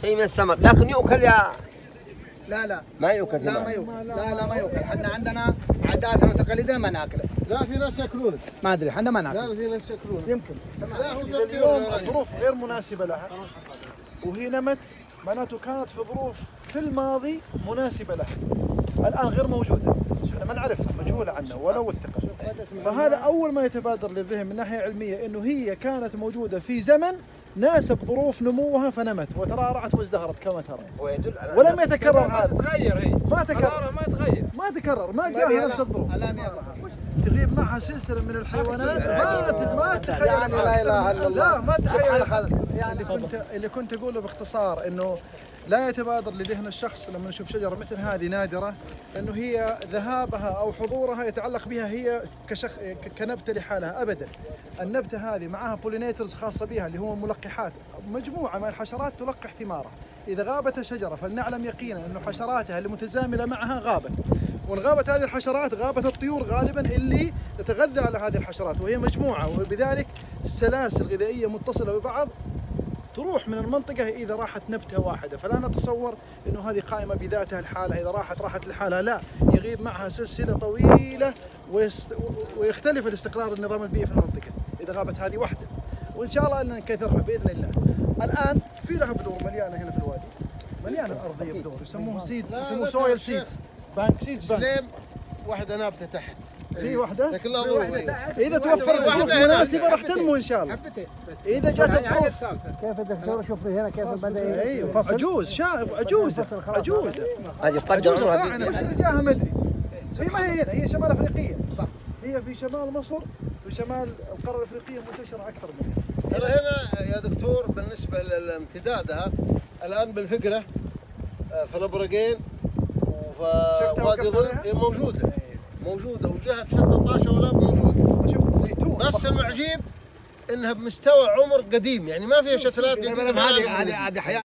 شيء من الثمر، لكن يؤكل يا لا ما يؤكل. لا ما يؤكل، لا ما يؤكل. احنا عندنا عاداتنا وتقاليدنا ما ناكله. لا في ناس ياكلونه. ما ادري احنا ما ناكله. لا في ناس ياكلونه. يمكن. لا هو إذا اليوم الظروف غير مناسبة لها وهي نمت، معناته كانت في ظروف في الماضي مناسبة لها، الآن غير موجودة، احنا ما نعرفها، مجهولة عنا ولا وثقة. فهذا أول ما يتبادر للذهن من ناحية علمية، إنه هي كانت موجودة في زمن ناسب ظروف نموها فنمت وترعرعت وازدهرت كما ترى، ويدل على ولم يتكرر هذا. تغير هي ما تكرر، ما تغير، ما جاء نفس الظروف. الآن يعرف. تغيب معها سلسلة من الحيوانات ما تتخيل. لا اله الا الله. لا ما تتخيل. اللي كنت اقوله باختصار انه لا يتبادر لذهن الشخص لما نشوف شجره مثل هذه نادره انه هي ذهابها او حضورها يتعلق بها هي كنبته لحالها ابدا. النبته هذه معها بولينيترز خاصه بها اللي هم ملقحات، مجموعه من الحشرات تلقح ثمارها. اذا غابت الشجره فلنعلم يقينا انه حشراتها المتزامله معها غابت، وان غابت هذه الحشرات غابت الطيور غالبا اللي تتغذى على هذه الحشرات، وهي مجموعه، وبذلك سلاسل غذائيه متصله ببعض تروح من المنطقة إذا راحت نبتة واحدة. فلا نتصور أنه هذه قائمة بذاتها الحالة، إذا راحت لحالها، لا، يغيب معها سلسلة طويلة ويختلف الاستقرار النظام البيئي في المنطقة إذا غابت هذه واحدة، وإن شاء الله أن نكثرها بإذن الله. الآن في لها بذور مليانة هنا في الوادي، مليانة الأرضية بذور يسموها سيدز، يسموه سويل سيدز، بانك سيدز بانك. سليم واحدة نابتة تحت. في واحدة؟ لكن لا ظروف. إذا توفرت ظروف مناسبة راح تنمو إن شاء الله. إذا جات الظروف. كيف الدكتور شوف هنا كيف بدأ ايوه عجوز شاب عجوزة هذه قدر عمرها. عجوزة وش اتجاهها ما ادري. هي ما هي هنا، هي شمال افريقية صح. هي في شمال مصر وشمال القارة الافريقية منتشرة اكثر منها. ترى هنا يا دكتور بالنسبة لامتدادها الآن بالفقرة في الأبرقين وفي وادي ظل موجودة وجهة حتى طاشة ولاب موجودة. شفت زيتون. بس المعجيب انها بمستوى عمر قديم، يعني ما فيها شتلات. هذه حياة